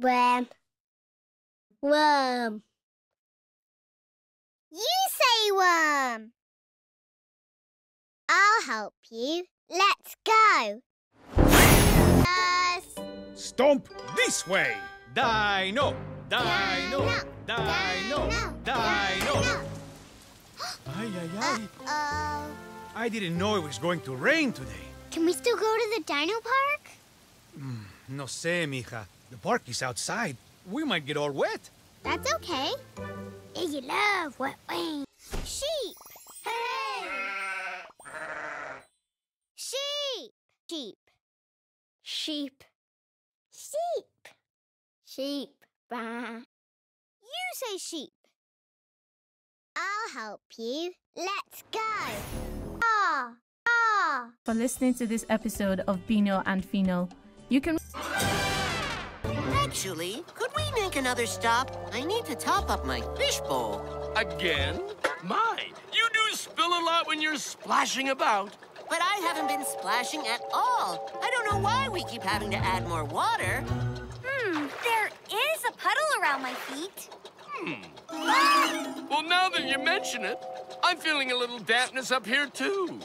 Worm. Worm. You say worm. I'll help you. Let's go. Stomp this way. Dino! Dino! Dino! Dino! Ay, ay, ay. Uh-oh. I didn't know it was going to rain today. Can we still go to the dino park? No sé, mija. The park is outside. We might get all wet. That's okay. You love wet rain. Sheep. Hey! Sheep. Sheep. Sheep. Sheep. Sheep. Bah. You say sheep. I'll help you. Let's go. Ah. Ah. For listening to this episode of Beano and Fino. You can... Actually, could we make another stop? I need to top up my fishbowl. Again? My, you do spill a lot when you're splashing about. But I haven't been splashing at all. I don't know why we keep having to add more water. There is a puddle around my feet. Well, now that you mention it, I'm feeling a little dampness up here, too.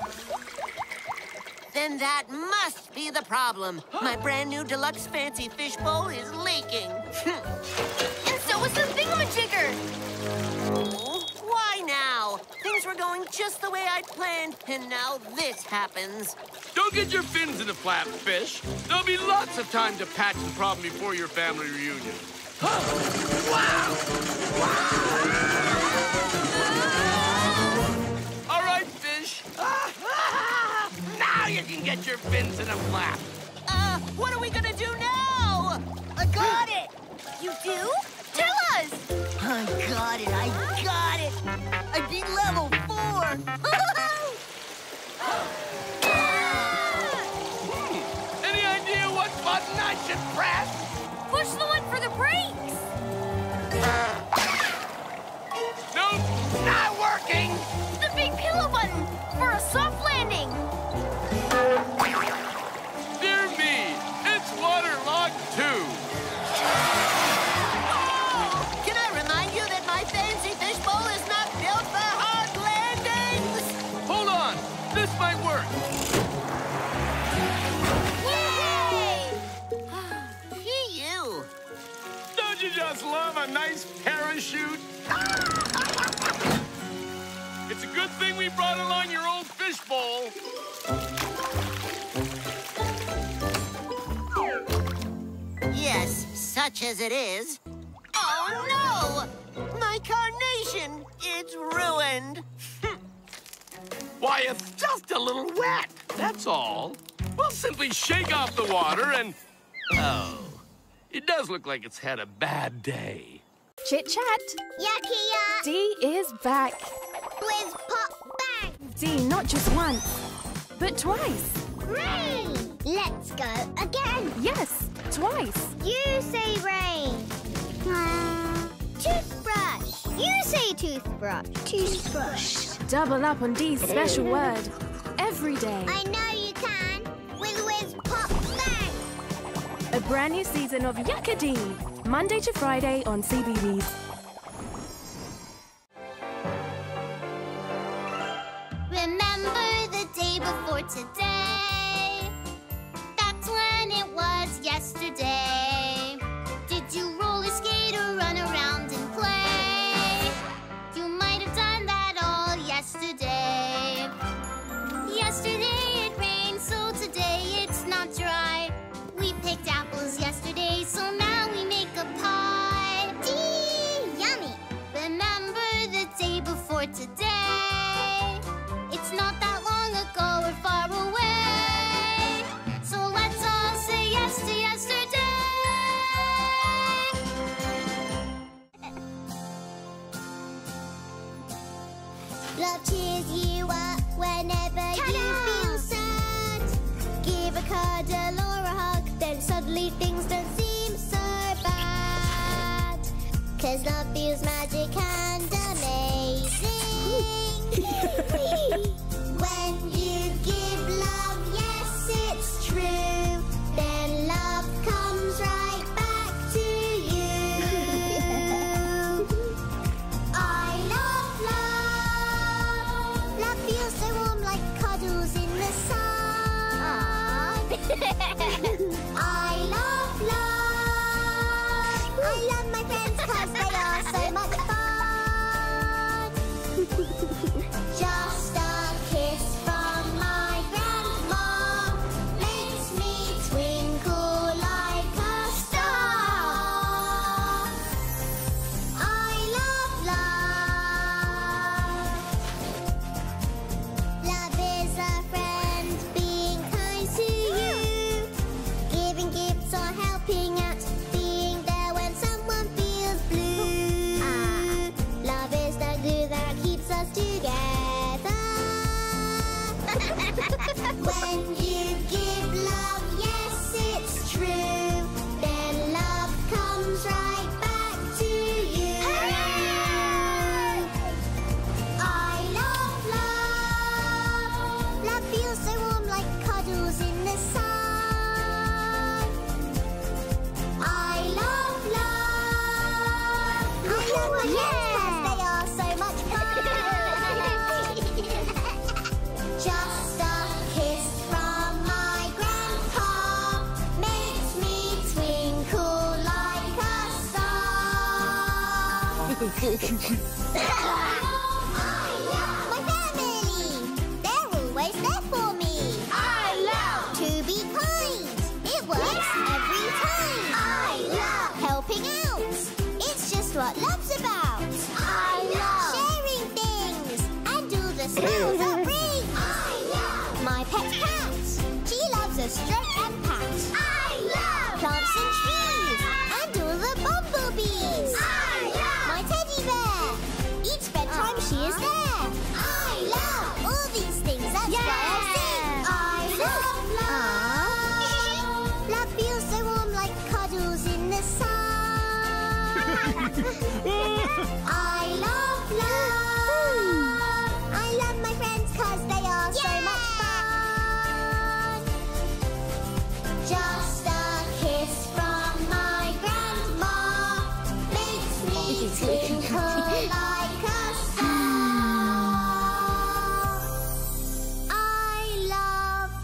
Then that must be the problem. My brand new deluxe fancy fishbowl is leaking. And so is the thingamajigger. Why now? Things were going just the way I'd planned, and now this happens. Don't get your fins in a flap, fish. There'll be lots of time to patch the problem before your family reunion. All right, fish. Now you can get your fins in a flap. What are we gonna do now? I got it. You do? Tell us. I got it. I beat level 4. Any idea what button I should press? Push the one for the brakes. Nope, not working. The big pillow button for a soft landing. Dear me, it's waterlogged too. Can I remind you that my fancy fishbowl is not built for hard landings? Hold on, this might work. Yay! Gee, you. Don't you just love a nice parachute? It's a good thing we brought along your old fishbowl. Yes, such as it is. Oh, no! My carnation! It's ruined. Why, it's just a little wet, that's all. We'll simply shake off the water and... Oh, it does look like it's had a bad day. Chit chat. Yucky yuck. Dee is back. Whiz pop bang. Dee, not just once, but twice. Rain. Let's go again. Yes, twice. You say rain. Toothbrush. You say toothbrush. Toothbrush. Double up on Dee's special word. Every day. I know you can. With whiz pop bang. A brand new season of Yucca Dee. Monday to Friday on CBeebies. Remember the day before today? That's when it was yesterday. Did you roller skate or run around and play? You might have done that all yesterday. Yesterday it rained, so today it's not dry. We picked apples yesterday, so now we make a pie. Yummy! Remember the day before today? It's not that long ago or far away. So let's all say yes to yesterday. Love cheers you up whenever you feel sad. Give a cuddle or a hug, then suddenly things don't seem so bad. 'Cause love feels magic and amazing. When you give love, yes, it's true. Then love comes right back to My family! They're always there for me. I love to be kind. It works every time. I love helping out. It's just what love's about. I love sharing things and all the smells that bring. I love my pet cat. She loves a stroke and pat. I love plants and trees and all the bumblebees. I love my teddy bear. Each bedtime she is there. I love all these things. That's why I sing. I love love. Love feels so warm like cuddles in the sun. I love love. I love my friends 'cause they are so much fun. Just a kiss from my grandma makes me twinkle like a star. I love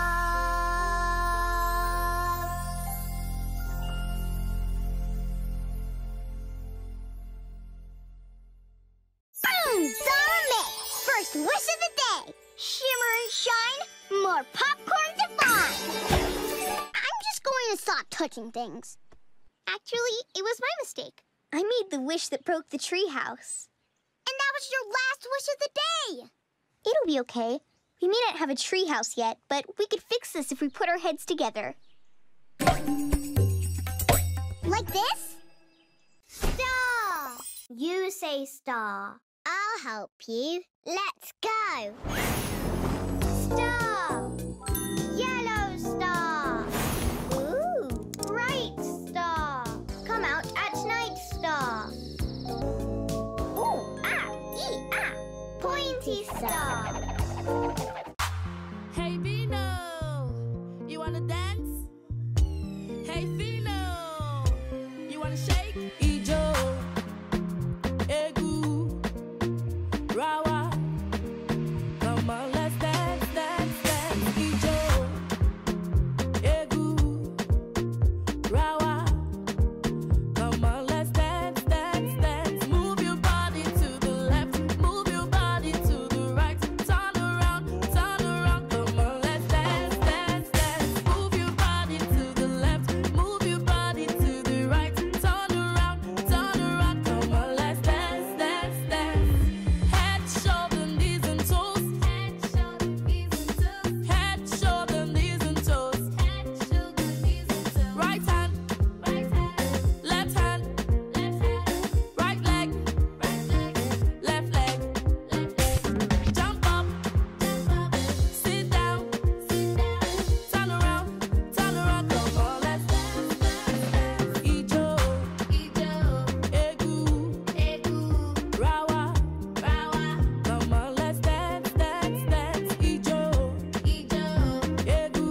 love. Boom! Summer Mix! First wish of the day. Shimmer and shine, more popcorn to find. I'm just going to stop touching things. Actually, it was my mistake. I made the wish that broke the treehouse. And that was your last wish of the day. It'll be okay. We may not have a treehouse yet, but we could fix this if we put our heads together. Like this? Star! You say star. I'll help you. Let's go. Star. Yellow star. Ooh. Bright star. Come out at night, star. Ooh, ah, ee, ah. Pointy star. Hey Vino, you wanna dance? Hey Vino, you wanna shake? Ijo, egu, rawa. Come on, let's dance, dance, dance. Ijo, egu, rawa. Come on, let's dance, dance, dance. Move your body to the left, move your body to the right. Turn around, turn around. Come on, let's dance, dance, dance. Move your body to the left, move your body to the right. Turn around, turn around. Come on, let's dance, dance, dance. Head, shoulder, knees and toes. Head, shoulder, knees and toes. Head, shoulder, knees and toes. Right hand, left hand, right leg, left leg. Jump up, sit down, turn around, turn around. Come on, let's dance, dance, dance. Ijo, egu, rawa. Come on, let's dance, dance, dance. Ijo, egu,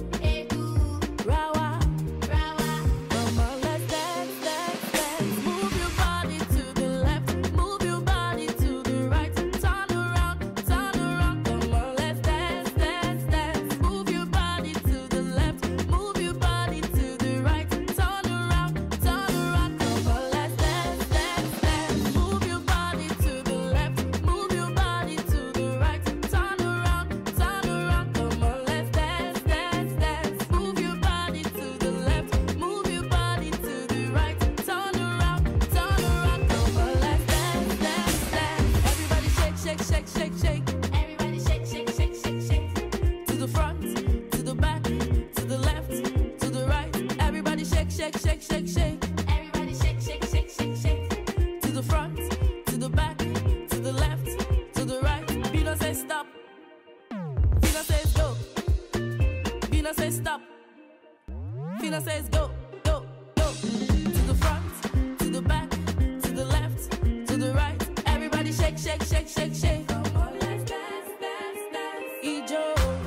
rawa. Come on, let's dance, dance, dance. Move your body to the left, move your body to the right. Turn around, turn around. Come on, let's dance, dance, dance. Move your body to the left, move your body to the right. Turn around, turn around. Come on, let's dance, dance, dance. Move your body to the left, move your body to the right. Turn around, turn around. Come on, let's dance, dance, dance. Move your body to the left, move your body to the right. Turn around, turn around. Come on, let's dance, dance, dance. Everybody shake, shake, shake, shake, shake. Everybody shake, shake, shake, shake, shake. To the front, to the back, to the left, to the right. Everybody shake, shake, shake, shake, shake. Everybody shake, shake, shake, shake, shake. To the front, to the back, to the left, to the right. Vino says stop. Vino says go. Vino says stop. Vino says go, go, go. To the front, to the back, to the left, to the right. Everybody shake, shake, shake, shake, shake. Come on, let's dance, dance, dance. Ijo,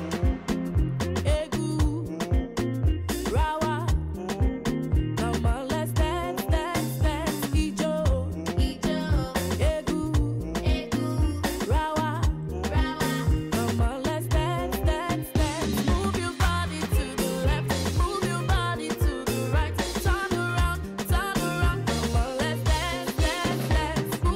egu, rawa. Come on, let's dance, dance, dance. Ijo, egu, rawa. Come on, let's dance, dance, dance. Move your body to the left, move your body to the right. Turn around, turn around. Come on, let's dance, dance, dance.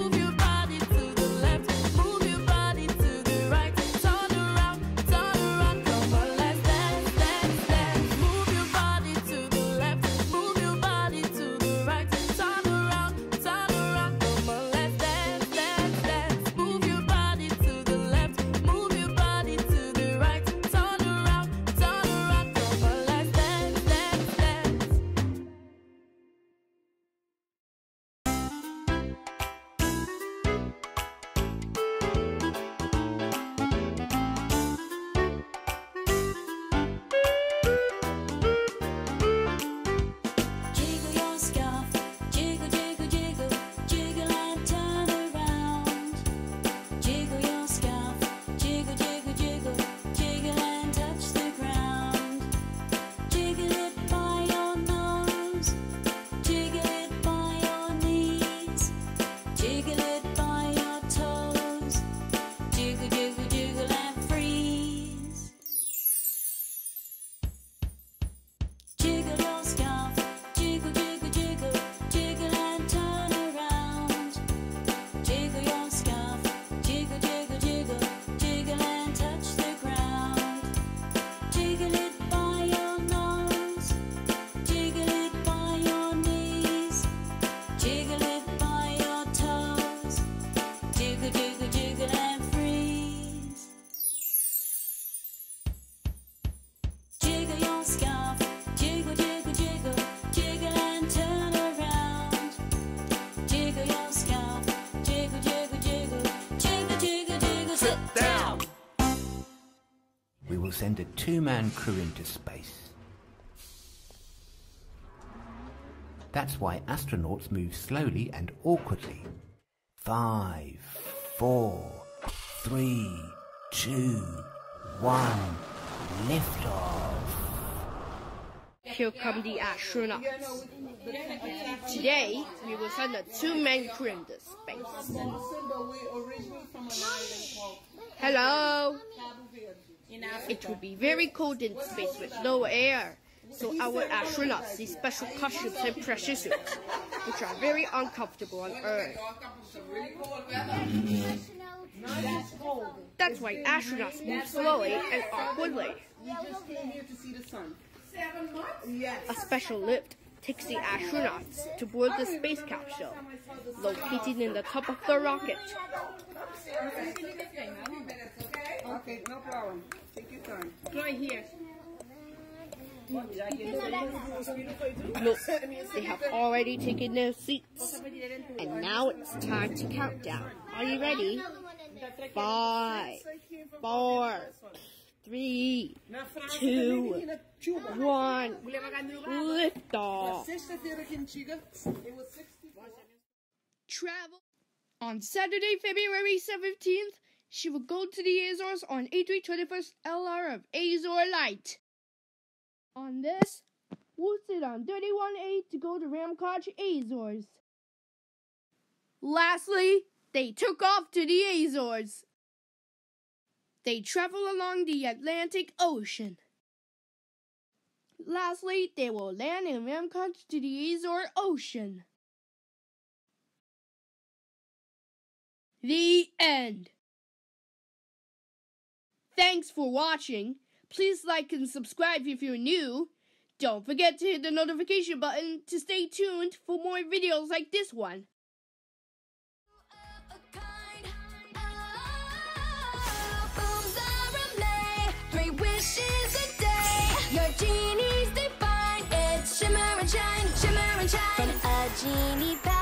will send a 2-man crew into space. That's why astronauts move slowly and awkwardly. 5, 4, 3, 2, 1, liftoff. Here come the astronauts. Today, we will send a 2-man crew into space. Hello! It will be very cold in space with no air, so our astronauts need special costumes and pressure suits, which are very uncomfortable on Earth. That's why astronauts move slowly and awkwardly. A special lift takes the astronauts to board the space capsule, located in the top of the rocket. Okay, no problem. Take your time. Right here. Look, they have already taken their seats. And now it's time to count down. Are you ready? 5, 4, 3, 2, 1. Liftoff. Travel. On Saturday, February 17th, she will go to the Azores on A321st LR of Azor Light. On this, we'll sit on 31A to go to Ramcotch Azores. Lastly, they took off to the Azores. They travel along the Atlantic Ocean. Lastly, they will land in Ramcotch to the Azore Ocean. The end. Thanks for watching. Please like and subscribe if you're new. Don't forget to hit the notification button to stay tuned for more videos like this one. Three wishes a day. Your genie's divine. It's shimmer and shine, shimmer and shine. From a genie.